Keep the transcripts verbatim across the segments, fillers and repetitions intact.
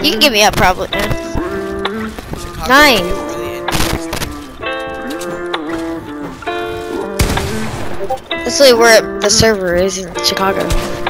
You can give me up, probably. Nine. That's really where the server is in Chicago.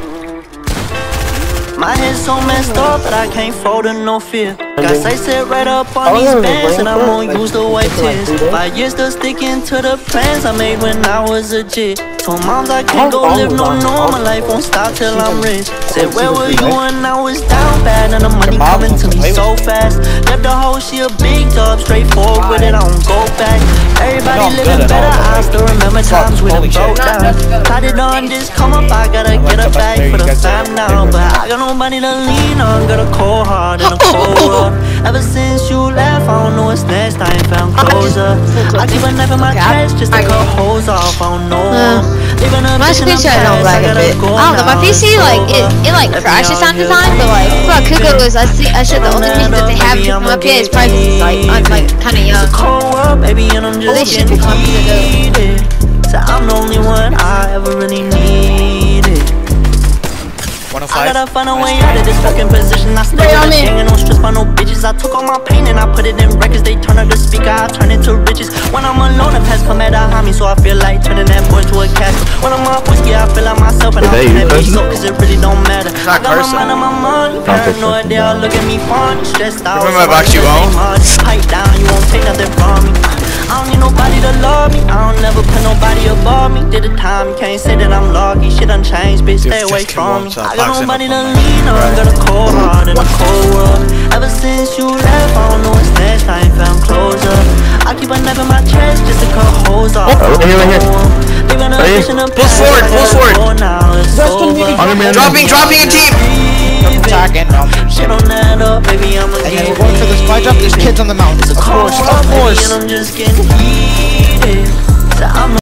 My head's so messed up that I can't fold in no fear. Got sight set right up on these bands and I'm gonna use the white tears. Five years still sticking to the plans I made when I was a jit. Told moms I can't go live no normal life, won't stop till I'm rich. Said where were you when I was down bad and the money coming to me so fast. Left the hoe, she a big dog, straightforward with it, I don't go back. Everybody living better, I still remember times we done broke down. Tried it on this come up, I gotta get a bag for the fam now. But I got nobody to lean on, got a cold heart and a cold world. Ever since you left, I don't know what's next, I ain't found closure. I keep a knife in my chest just to cut holes off, I don't know. My screen shot don't lag a bit. I don't know, my P C like it, it like crashes time to time, but like what Kugo is, I see I said the only reason that they have it on my P S is probably because it's like I'm like kinda young. At least should be confident. So I'm the only one I ever really needed. I gotta find a way out of this fucking position. I stay on it. Ain't no stress by no bitches. I took all my pain and I put it in records. They turn up the speaker, I turn it to riches. When I'm alone, the past come at a homie, so I feel like turning that boy to a casket. When I'm off whiskey, I feel like myself and I'm in that bitch so cause it really don't matter. I got my mind on my money, paranoid, they all look at me funny, stressed out. Remember my box you own? Pipe down, you won't take nothing from me. I don't need nobody to love me, I don't never put nobody above me. Did the time, you can't say that I'm lucky. Shit done changed, bitch, stay away from me. I got nobody to lean on, got a cold heart in a cold world. Ever since you left, I don't know what's next, I ain't found closure. I keep a knife in my chest just to cut holes off. Oh, right here, right here. Pull forward, pull forward. Dropping, dropping a team. Attacking. Shit on that up, baby, I'm a And then we're going for the spy drop. There's kids on the mountain. Of course, of course. I'm just getting heated. So I'm